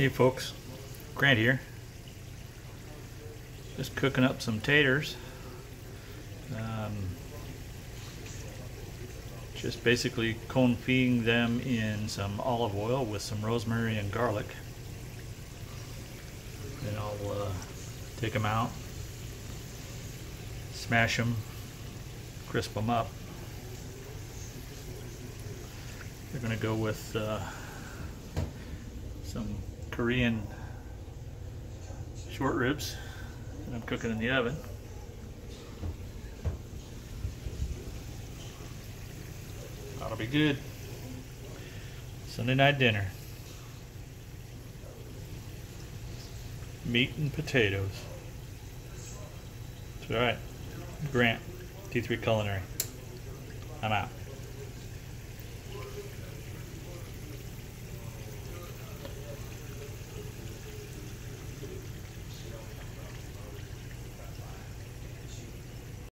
Hey folks, Grant here. Just cooking up some taters. Just basically confit them in some olive oil with some rosemary and garlic. Then I'll take them out, smash them, crisp them up. They're going to go with some Korean short ribs that I'm cooking in the oven. That'll be good. Sunday night dinner. Meat and potatoes. That's alright. Grant, T3 Culinary. I'm out.